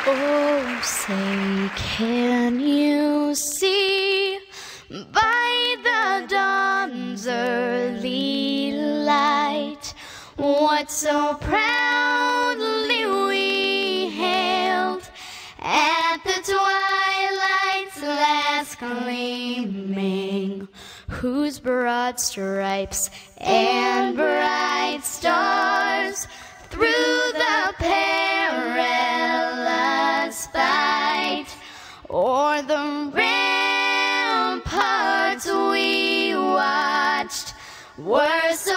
Oh, say, can you see by the dawn's early light what so proudly we hailed at the twilight's last gleaming, whose broad stripes and bright stars through the perilous fight o'er the ramparts we watched were so